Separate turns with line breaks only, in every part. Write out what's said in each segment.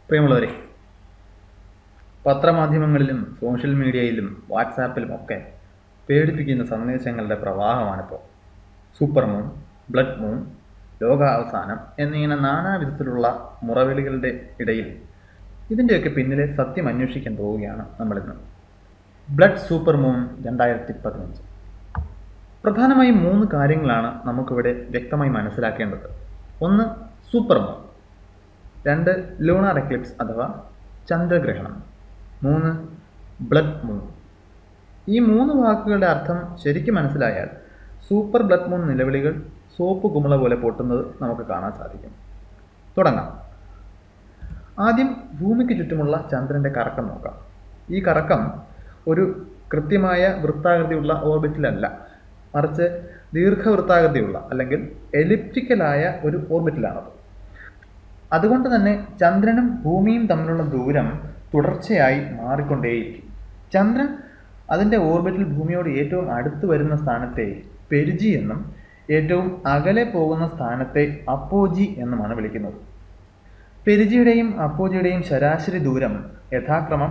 പ്രിയമുള്ളവരെ, പത്രമാധ്യമങ്ങളിലും സോഷ്യൽ മീഡിയയിലും വാട്സാപ്പിലും ഒക്കെ പേടിപ്പിക്കുന്ന സന്ദേശങ്ങളുടെ പ്രവാഹമാണിപ്പോൾ. സൂപ്പർ മൂൺ, ബ്ലഡ് മൂൺ, ലോകാവസാനം എന്നിങ്ങനെ നാനാവിധത്തിലുള്ള മുറവിളികളുടെ ഇടയിൽ ഇതിൻ്റെയൊക്കെ പിന്നിലെ സത്യം അന്വേഷിക്കാൻ പോവുകയാണ് നമ്മളിന്ന്. Blood super moon 2015. പ്രധാനമായും 3 കാര്യങ്ങളാണ് നമുക്കിവിടെ വ്യക്തമായി മനസ്സിലാക്കേണ്ടത്. 1. Super moon. 2. ലൂണാർ എക്ലിപ്സ് അഥവാ ചന്ദ്രഗ്രഹണം. 3. Blood moon. ഈ 3 വാക്കുകളുടെ അർത്ഥം ശരിക്കും മനസ്സിലായാൽ സൂപ്പർ ബ്ലഡ് മൂൺ നിലവിളികൾ സോപ്പ് കുമിള പോലെ പൊട്ടുന്നത് നമുക്ക് കാണാൻ സാധിക്കും. തുടങ്ങാം. ആദ്യം ഭൂമിക്ക് ചുറ്റുമുള്ള ചന്ദ്രൻ്റെ കറക്കം നോക്കാം. ഈ കറക്കം ഒരു കൃത്യമായ വൃത്താകൃതിയുള്ള ഓർബിറ്റിലല്ല, മറിച്ച് ദീർഘവൃത്താകൃതിയുള്ള അല്ലെങ്കിൽ എലിപ്റ്റിക്കലായ ഒരു ഓർബിറ്റിലാണത്. അതുകൊണ്ട് തന്നെ ചന്ദ്രനും ഭൂമിയും തമ്മിലുള്ള ദൂരം തുടർച്ചയായി മാറിക്കൊണ്ടേയിരിക്കും. ചന്ദ്രൻ അതിൻ്റെ ഓർബിറ്റിൽ ഭൂമിയോട് ഏറ്റവും അടുത്ത് വരുന്ന സ്ഥാനത്തെ പെരിജി എന്നും ഏറ്റവും അകലെ പോകുന്ന സ്ഥാനത്തെ അപ്പോജി എന്നുമാണ് വിളിക്കുന്നത്. പെരിജിയുടെയും അപ്പോജിയുടെയും ശരാശരി ദൂരം യഥാക്രമം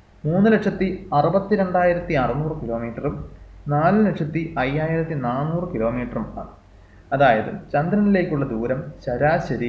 3,62,600 കിലോമീറ്ററും 4,05,400 കിലോമീറ്ററും ആണ്. അതായത് ചന്ദ്രനിലേക്കുള്ള ദൂരം ശരാശരി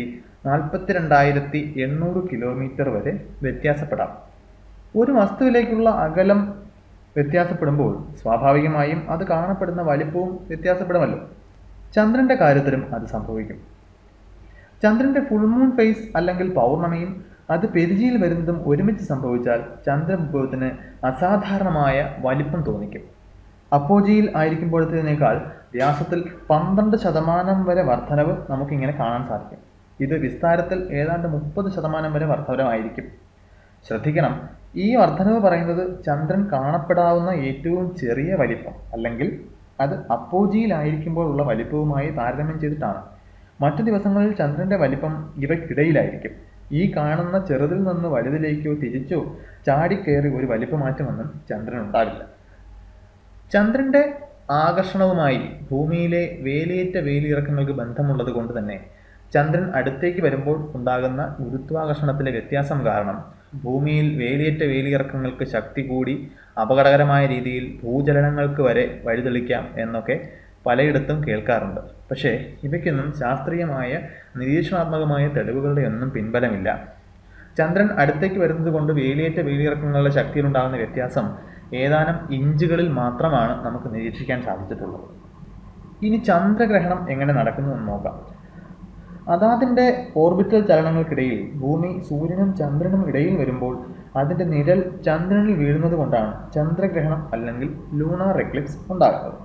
42,800 കിലോമീറ്റർ വരെ വ്യത്യാസപ്പെടാം. ഒരു വസ്തുവിലേക്കുള്ള അകലം വ്യത്യാസപ്പെടുമ്പോൾ സ്വാഭാവികമായും അത് കാണപ്പെടുന്ന വലിപ്പവും വ്യത്യാസപ്പെടുമല്ലോ. ചന്ദ്രൻ്റെ കാര്യത്തിലും അത് സംഭവിക്കും. ചന്ദ്രൻ്റെ ഫുൾ മൂൺ ഫേസ് അല്ലെങ്കിൽ പൗർണമിയും അത് പെരിജിയിൽ വരുന്നതും ഒരുമിച്ച് സംഭവിച്ചാൽ ചന്ദ്രവിഭവത്തിന് അസാധാരണമായ വലിപ്പം തോന്നിക്കും. അപ്പോജിയിൽ ആയിരിക്കുമ്പോഴത്തേതിനേക്കാൾ വ്യാസത്തിൽ 12% വരെ വർധനവ് നമുക്കിങ്ങനെ കാണാൻ സാധിക്കും. ഇത് വിസ്താരത്തിൽ ഏതാണ്ട് 30% വരെ വർധനമായിരിക്കും. ശ്രദ്ധിക്കണം, ഈ വർധനവ് പറയുന്നത് ചന്ദ്രൻ കാണപ്പെടാവുന്ന ഏറ്റവും ചെറിയ വലിപ്പം അല്ലെങ്കിൽ അത് അപ്പോജിയിലായിരിക്കുമ്പോഴുള്ള വലിപ്പവുമായി താരതമ്യം ചെയ്തിട്ടാണ്. മറ്റു ദിവസങ്ങളിൽ ചന്ദ്രൻ്റെ വലിപ്പം ഇവയ്ക്കിടയിലായിരിക്കും. ഈ കാണുന്ന ചെറുതിൽ നിന്ന് വലുതിലേക്കോ തിരിച്ചോ ചാടിക്കയറി ഒരു വലിപ്പമാറ്റമൊന്നും ചന്ദ്രനുണ്ടാവില്ല. ചന്ദ്രൻ്റെ ആകർഷണവുമായി ഭൂമിയിലെ വേലിയേറ്റ വേലിയിറക്കങ്ങൾക്ക് ബന്ധമുള്ളത് കൊണ്ട് തന്നെ ചന്ദ്രൻ അടുത്തേക്ക് വരുമ്പോൾ ഉണ്ടാകുന്ന ഗുരുത്വാകർഷണത്തിലെ വ്യത്യാസം കാരണം ഭൂമിയിൽ വേലിയേറ്റ വേലിയിറക്കങ്ങൾക്ക് ശക്തി കൂടി അപകടകരമായ രീതിയിൽ ഭൂചലനങ്ങൾക്ക് വരെ വഴിതെളിക്കാം എന്നൊക്കെ പലയിടത്തും കേൾക്കാറുണ്ട്. പക്ഷേ ഇവയ്ക്കൊന്നും ശാസ്ത്രീയമായ നിരീക്ഷണാത്മകമായ തെളിവുകളുടെ ഒന്നും പിൻബലമില്ല. ചന്ദ്രൻ അടുത്തേക്ക് വരുന്നത് കൊണ്ട് വേലിയേറ്റ വേലിയിറക്കങ്ങളുടെ ശക്തിയിലുണ്ടാകുന്ന വ്യത്യാസം ഏതാനും ഇഞ്ചുകളിൽ മാത്രമാണ് നമുക്ക് നിരീക്ഷിക്കാൻ സാധിച്ചിട്ടുള്ളത്. ഇനി ചന്ദ്രഗ്രഹണം എങ്ങനെ നടക്കുന്നു എന്ന് നോക്കാം. അതാതിൻ്റെ ഓർബിറ്റൽ ചലനങ്ങൾക്കിടയിൽ ഭൂമി സൂര്യനും ചന്ദ്രനും ഇടയിൽ വരുമ്പോൾ അതിൻ്റെ നിഴൽ ചന്ദ്രനിൽ വീഴുന്നത് കൊണ്ടാണ് ചന്ദ്രഗ്രഹണം അല്ലെങ്കിൽ ലൂണാർ എക്ലിപ്സ് ഉണ്ടാകുന്നത്.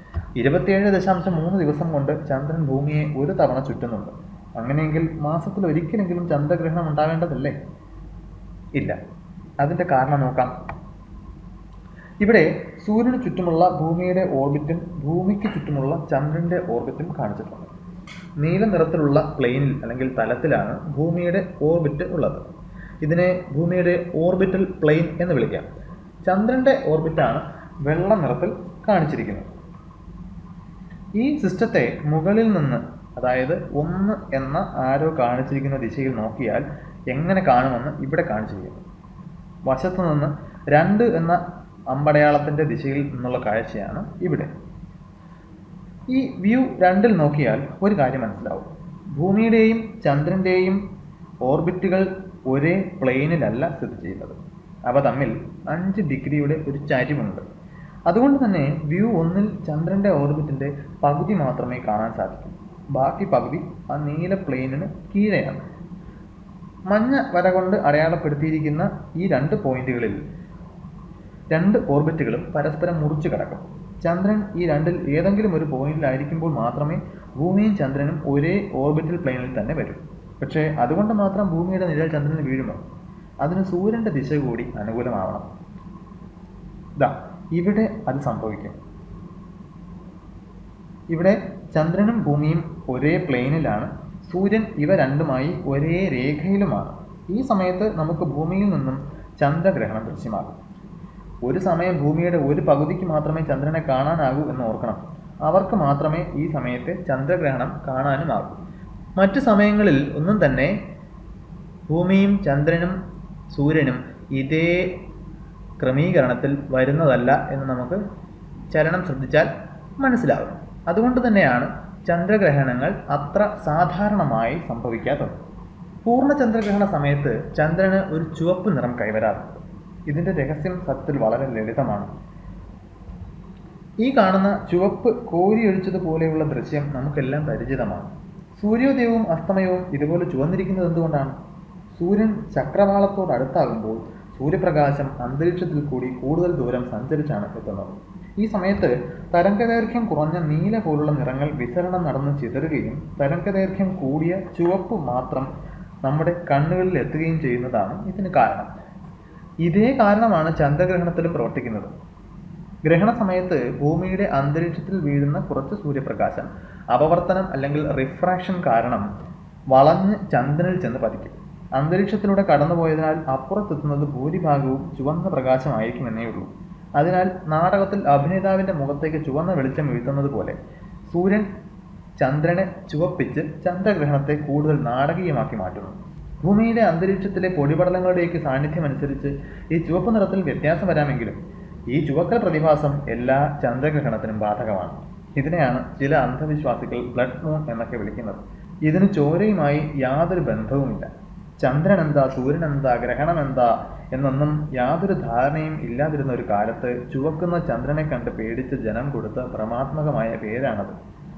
27.3 ദിവസം കൊണ്ട് ചന്ദ്രൻ ഭൂമിയെ ഒരു തവണ ചുറ്റുന്നുണ്ട്. അങ്ങനെയെങ്കിൽ മാസത്തിൽ ഒരിക്കലെങ്കിലും ചന്ദ്രഗ്രഹണം ഉണ്ടാവേണ്ടതല്ലേ? ഇല്ല. അതിൻ്റെ കാരണം നോക്കാം. ഇവിടെ സൂര്യന് ചുറ്റുമുള്ള ഭൂമിയുടെ ഓർബിറ്റും ഭൂമിക്ക് ചുറ്റുമുള്ള ചന്ദ്രൻ്റെ ഓർബിറ്റും കാണിച്ചിട്ടുണ്ട്. നീല നിറത്തിലുള്ള പ്ലെയിനിൽ അല്ലെങ്കിൽ തലത്തിലാണ് ഭൂമിയുടെ ഓർബിറ്റ് ഉള്ളത്. ഇതിനെ ഭൂമിയുടെ ഓർബിറ്റൽ പ്ലെയിൻ എന്ന് വിളിക്കാം. ചന്ദ്രൻ്റെ ഓർബിറ്റാണ് വെള്ള നിറത്തിൽ കാണിച്ചിരിക്കുന്നത്. ഈ സിസ്റ്റത്തെ മുകളിൽ നിന്ന്, അതായത് 1 എന്ന ആരോ കാണിച്ചിരിക്കുന്ന ദിശയിൽ നോക്കിയാൽ എങ്ങനെ കാണുമെന്ന് ഇവിടെ കാണിച്ചിരിക്കുന്നു. വശത്തു നിന്ന് 2 എന്ന അമ്പടയാളത്തിൻ്റെ ദിശയിൽ നിന്നുള്ള കാഴ്ചയാണ് ഇവിടെ. ഈ വ്യൂ 2-ൽ നോക്കിയാൽ ഒരു കാര്യം മനസ്സിലാവും. ഭൂമിയുടെയും ചന്ദ്രൻ്റെയും ഓർബിറ്റുകൾ ഒരേ പ്ലെയിനിലല്ല സ്ഥിതി ചെയ്യുന്നത്. അവ തമ്മിൽ 5 ഡിഗ്രിയുടെ ഒരു ചരിവുണ്ട്. അതുകൊണ്ട് തന്നെ വ്യൂ 1-ൽ ചന്ദ്രൻ്റെ ഓർബിറ്റിൻ്റെ പകുതി മാത്രമേ കാണാൻ സാധിക്കൂ. ബാക്കി പകുതി ആ നീല പ്ലെയിനിന് കീഴെയാണ്. മഞ്ഞ വര കൊണ്ട് അടയാളപ്പെടുത്തിയിരിക്കുന്ന ഈ 2 പോയിന്റുകളിൽ 2 ഓർബിറ്റുകളും പരസ്പരം മുറിച്ചു കിടക്കും. ചന്ദ്രൻ ഈ 2-ൽ ഏതെങ്കിലും ഒരു പോയിന്റിലായിരിക്കുമ്പോൾ മാത്രമേ ഭൂമിയും ചന്ദ്രനും ഒരേ ഓർബിറ്റൽ പ്ലെയിനിൽ തന്നെ വരൂ. പക്ഷേ അതുകൊണ്ട് മാത്രം ഭൂമിയുടെ നിഴൽ ചന്ദ്രന് വീഴുമോ? അതിന് സൂര്യൻ്റെ ദിശ കൂടി അനുകൂലമാവണം. ഇവിടെ അത് സംഭവിക്കും. ഇവിടെ ചന്ദ്രനും ഭൂമിയും ഒരേ പ്ലെയിനിലാണ്. സൂര്യൻ ഇവ രണ്ടുമായി ഒരേ രേഖയിലുമാണ്. ഈ സമയത്ത് നമുക്ക് ഭൂമിയിൽ നിന്നും ചന്ദ്രഗ്രഹണം ദൃശ്യമാകും. ഒരു സമയം ഭൂമിയുടെ ഒരു പകുതിക്ക് മാത്രമേ ചന്ദ്രനെ കാണാനാകൂ എന്ന് ഓർക്കണം. അവർക്ക് മാത്രമേ ഈ സമയത്തെ ചന്ദ്രഗ്രഹണം കാണാനുമാകൂ. മറ്റു സമയങ്ങളിൽ ഒന്നും തന്നെ ഭൂമിയും ചന്ദ്രനും സൂര്യനും ഇതേ ക്രമീകരണത്തിൽ വരുന്നതല്ല എന്ന് നമുക്ക് ചലനം ശ്രദ്ധിച്ചാൽ മനസ്സിലാകും. അതുകൊണ്ട് തന്നെയാണ് ചന്ദ്രഗ്രഹണങ്ങൾ അത്ര സാധാരണമായി സംഭവിക്കാത്തത്. പൂർണ്ണചന്ദ്രഗ്രഹണ സമയത്ത് ചന്ദ്രന് ഒരു ചുവപ്പ് നിറം കൈവരാറുണ്ട്. ഇതിൻ്റെ രഹസ്യം സത്യത്തിൽ വളരെ ലളിതമാണ്. ഈ കാണുന്ന ചുവപ്പ് കോരിയൊഴിച്ചതുപോലെയുള്ള ദൃശ്യം നമുക്കെല്ലാം പരിചിതമാണ്. സൂര്യോദയവും അസ്തമയവും ഇതുപോലെ ചുവന്നിരിക്കുന്നത് എന്തുകൊണ്ടാണ്? സൂര്യൻ ചക്രവാളത്തോടടുത്താകുമ്പോൾ സൂര്യപ്രകാശം അന്തരീക്ഷത്തിൽ കൂടി കൂടുതൽ ദൂരം സഞ്ചരിച്ചാണ് എത്തുന്നത്. ഈ സമയത്ത് തരംഗദൈർഘ്യം കുറഞ്ഞ നീല പോലുള്ള നിറങ്ങൾ വിസരണം നടന്ന് ചിതറുകയും തരംഗദൈർഘ്യം കൂടിയ ചുവപ്പ് മാത്രം നമ്മുടെ കണ്ണുകളിൽ എത്തുകയും ചെയ്യുന്നതാണ് ഇതിന് കാരണം. ഇതേ കാരണമാണ് ചന്ദ്രഗ്രഹണത്തിലും പ്രവർത്തിക്കുന്നത്. ഗ്രഹണ സമയത്ത് ഭൂമിയുടെ അന്തരീക്ഷത്തിൽ വീഴുന്ന കുറച്ച് സൂര്യപ്രകാശം അപവർത്തനം അല്ലെങ്കിൽ റിഫ്രാക്ഷൻ കാരണം വളഞ്ഞ് ചന്ദ്രനിൽ ചെന്ന് പതിക്കും. അന്തരീക്ഷത്തിലൂടെ കടന്നുപോയതിനാൽ അപ്പുറത്തെത്തുന്നത് ഭൂരിഭാഗവും ചുവന്ന പ്രകാശമായിരിക്കുമെന്നേ ഉള്ളൂ. അതിനാൽ നാടകത്തിൽ അഭിനേതാവിൻ്റെ മുഖത്തേക്ക് ചുവന്ന വെളിച്ചം വീഴ്ത്തുന്നത് പോലെ സൂര്യൻ ചന്ദ്രനെ ചുവപ്പിച്ച് ചന്ദ്രഗ്രഹണത്തെ കൂടുതൽ നാടകീയമാക്കി മാറ്റുന്നു. ഭൂമിയുടെ അന്തരീക്ഷത്തിലെ പൊടിപടലങ്ങളുടെയൊക്കെ സാന്നിധ്യമനുസരിച്ച് ഈ ചുവപ്പ് നിറത്തിൽ വ്യത്യാസം വരാമെങ്കിലും ഈ ചുവക്കൽ പ്രതിഭാസം എല്ലാ ചന്ദ്രഗ്രഹണത്തിനും ബാധകമാണ്. ഇതിനെയാണ് ചില അന്ധവിശ്വാസികൾ ബ്ലഡ് മൂൺ എന്നൊക്കെ വിളിക്കുന്നത്. ഇതിന് ചോരയുമായി യാതൊരു ബന്ധവുമില്ല. ചന്ദ്രൻ എന്താ, സൂര്യൻ എന്താ, ഗ്രഹണം എന്താ എന്നൊന്നും യാതൊരു ധാരണയും ഇല്ലാതിരുന്ന ഒരു കാലത്ത് ചുവക്കുന്ന ചന്ദ്രനെ കണ്ട് പേടിച്ച് ജനം കൊടുത്ത ഭ്രമാത്മകമായ പേരാണത്.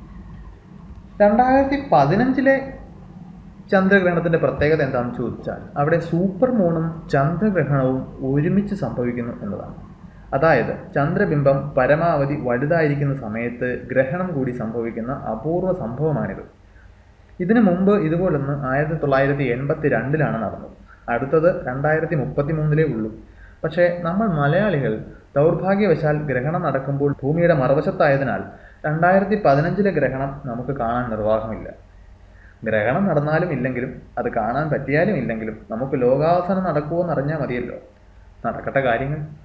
2015 ചന്ദ്രഗ്രഹണത്തിൻ്റെ പ്രത്യേകത എന്താണെന്ന് ചോദിച്ചാൽ അവിടെ സൂപ്പർ മൂണും ചന്ദ്രഗ്രഹണവും ഒരുമിച്ച് സംഭവിക്കുന്നു എന്നതാണ്. അതായത് ചന്ദ്രബിംബം പരമാവധി വലുതായിരിക്കുന്ന സമയത്ത് ഗ്രഹണം കൂടി സംഭവിക്കുന്ന അപൂർവ സംഭവമാണിത്. ഇതിനു മുമ്പ് ഇതുപോലൊന്ന് 1982 നടന്നത്. അടുത്തത് 2033 ഉള്ളൂ. പക്ഷേ നമ്മൾ മലയാളികൾ ദൗർഭാഗ്യവശാൽ ഗ്രഹണം നടക്കുമ്പോൾ ഭൂമിയുടെ മറുവശത്തായതിനാൽ 2015 ഗ്രഹണം നമുക്ക് കാണാൻ നിർവാഹമില്ല. ഗ്രഹണം നടന്നാലും ഇല്ലെങ്കിലും അത് കാണാൻ പറ്റിയാലും ഇല്ലെങ്കിലും നമുക്ക് ലോകാവസാനം നടക്കുമോ എന്നറിഞ്ഞാൽ മതിയല്ലോ. നടക്കട്ടെ കാര്യങ്ങൾ.